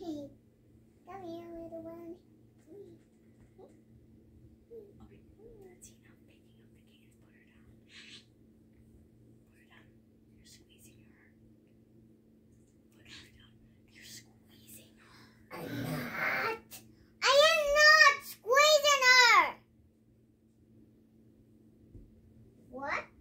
Hey, come here, little one. Okay, that's enough picking up the cans. Put her down. Put her down. You're squeezing her. Put her down. You're squeezing her. I'm not. I am not squeezing her. What?